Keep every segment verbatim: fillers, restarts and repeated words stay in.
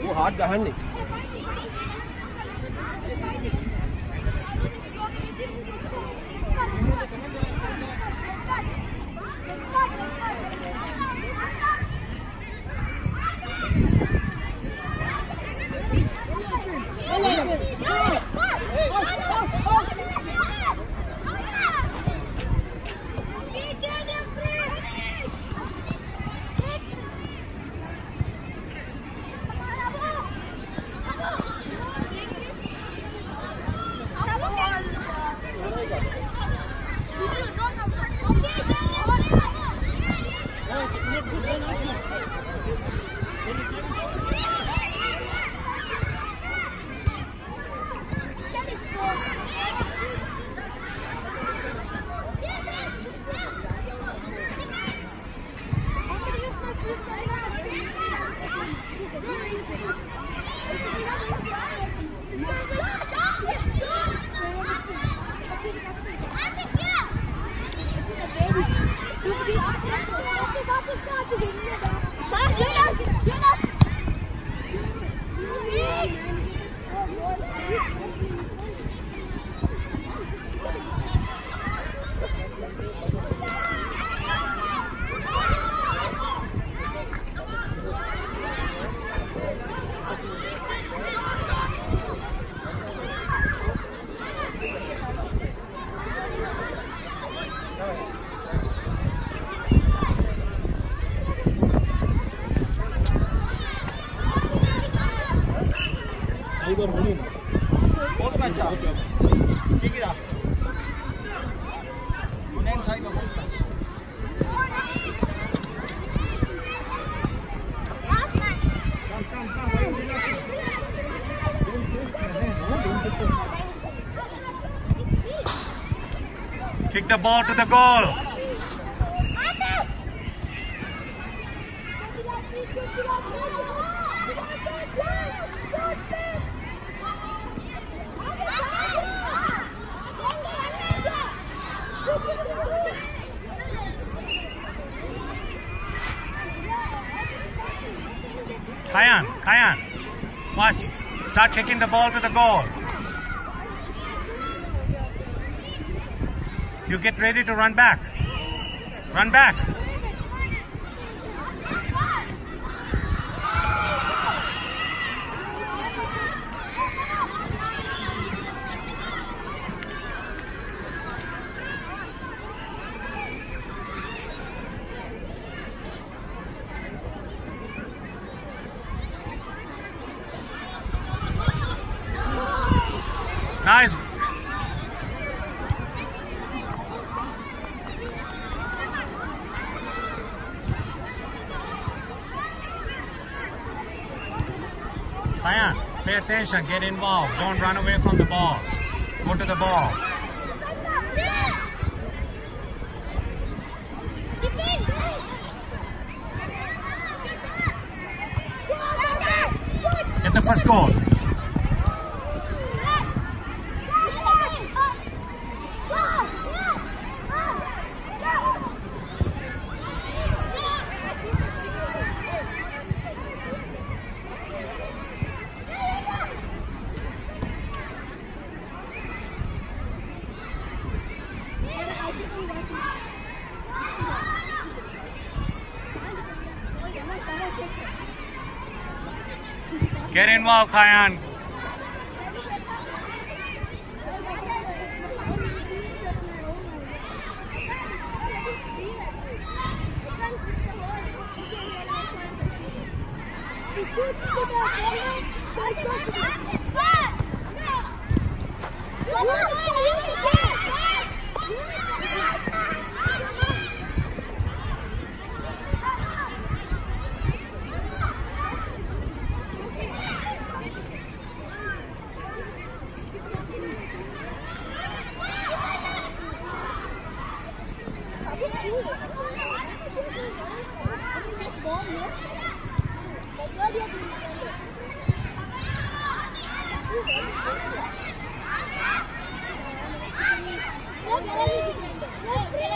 वो हाथ गहन नहीं बहुत अच्छा ठीक है उन्हें खाई बहुत अच्छा Kick the ball to the goal. Kyan, Kyan, watch. Start kicking the ball to the goal. You get ready to run back. Run back. Nice. Kyan, pay attention, get involved. Don't run away from the ball. Go to the ball. Get the first goal. Get involved, Kyan.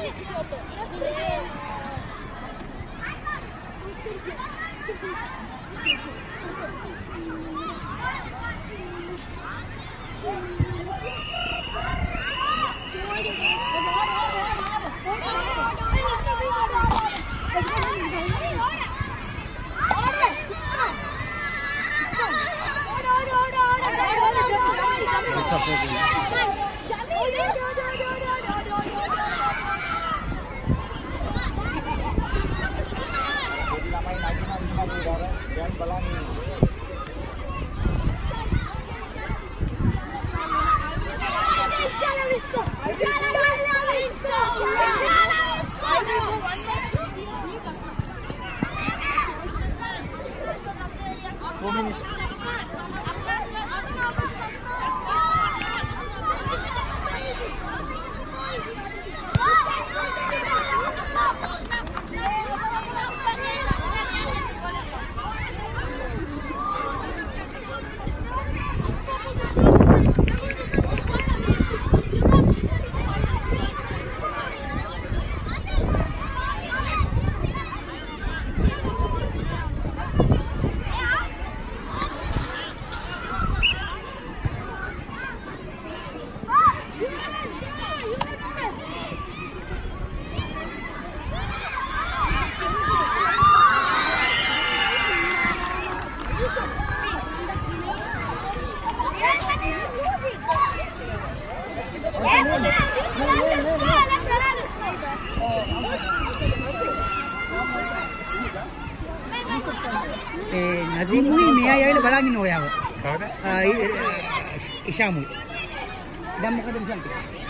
Thank you. නසීමුයි මේ අය ඇවිල්ලා බලන් ඉන්න ඔයාව. කවුද? ඉෂාමුයි. දැන් මොකද විසන්ති?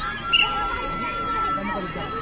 දැන් මොකද විසන්ති?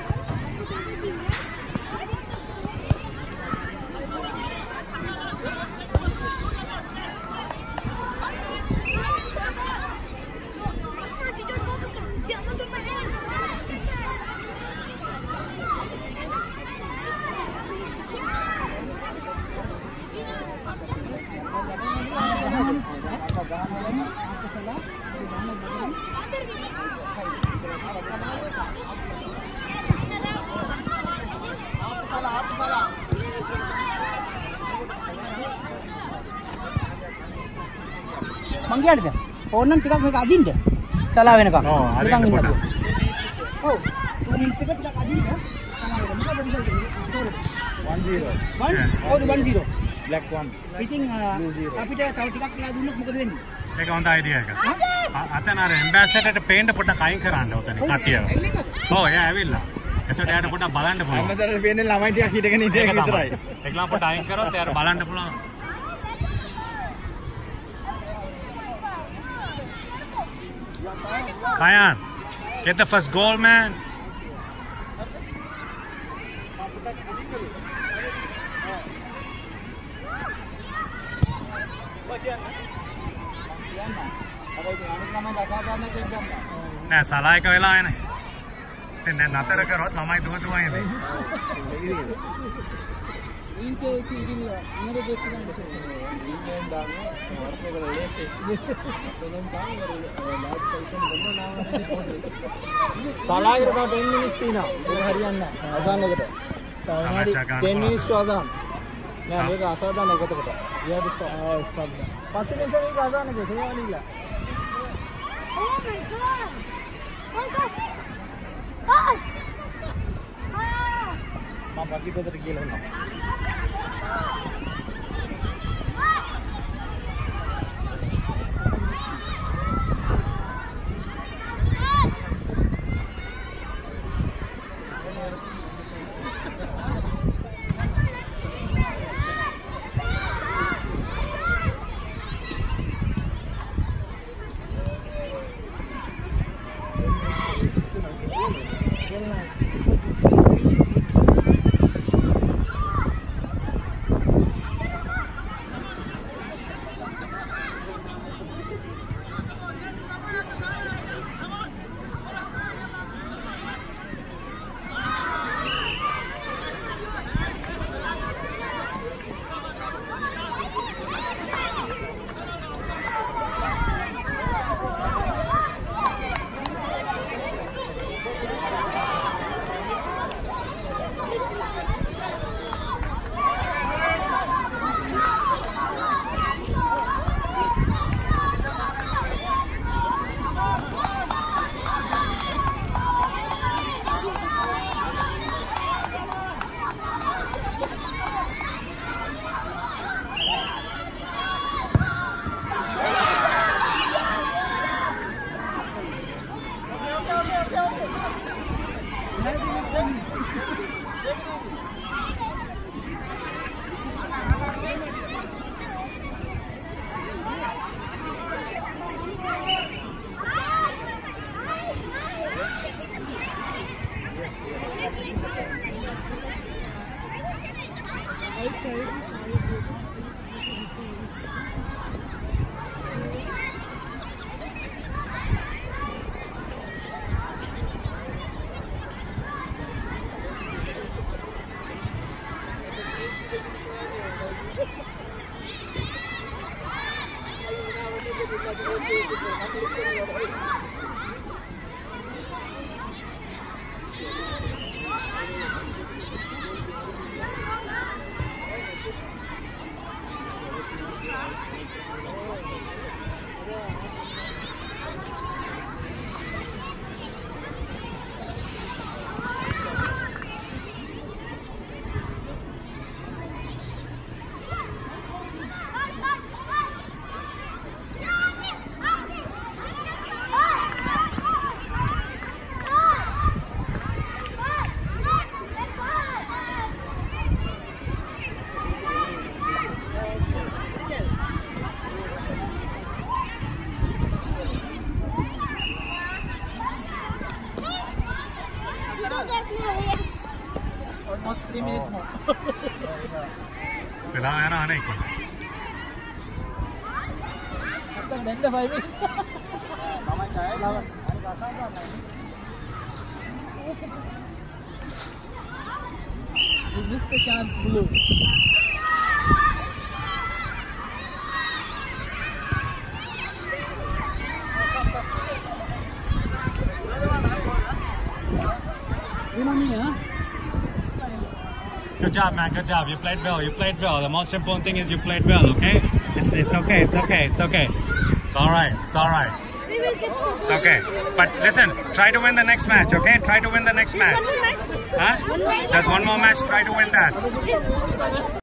මං කියන්නද? ඕනනම් ටිකක් මේක අදින්න. සලා වෙනකම්. ඔව් අදින්න පොඩ්ඩක්. ඔව්. මිනිත්තු එක ටිකක් අදින්න. සලා වෙනකම්. මොකද රිසල්ට් එක? one zero. one? ඔව් one zero. Black one. ඉතින් අපිට තව ටිකක් වෙලා දුන්නොත් මොකද වෙන්නේ? මේක හොඳ අයිඩියා එකක්. අතන අර ඇම්බැසඩර්ට පේන්න පොඩ්ඩක් අයින් කරන්න උතන කට්ටියව. ඔව් එයා ඇවිල්ලා. එතකොට එයාට පොඩ්ඩක් බලන්න පුළුවන්. ඇම්බැසඩර් පේන්නේ ළමයි ටිකක් හිටගෙන ඉන්න එක විතරයි. ඒකලා පොඩ්ඩක් අයින් කරොත් එයාට බලන්න පුළුවන්. Kayan, get the first goal, man. නෑ සලායක වෙලා එන. ඉතින් දැන් නතර කරොත් ළමයි දුව දුව ඉන්නේ. ඉන්ටේ සීගිල ඉන්නද දෙස්සෙන් දෙස්සෙන් ඉන්නේ දාන්නේ වර්තකල ලේට් එතනම් තමයි ලාඩ් සයිකල් ගන්න නාම සලායකට තව ten minutes තියෙනවා ඒක හරියන්නේ නැහැ අසන්න එකට ten minutes to අසන්න නෑ මේක අසන්න එකට කොට you have to stop පස්සේ නිමිෂ මේක අසන්න එක සේවානිලා oh my god oh god boss මම බකි පොතට කියලා ඉන්නවා. Almost three minutes more. වෙලා යනවා නේ කොහොමද? Then then the five minutes. Mama kaya lawan. You missed the chance, Blue. You know me, huh? Good job, man. Good job. You played well. You played well. The most important thing is you played well. Okay? It's it's okay. It's okay. It's okay. It's all right. It's all right. We will get some. It's okay. But listen, try to win the next match. Okay? Try to win the next match. One more match. Huh? One more match. There's one more match. Try to win that. Yes.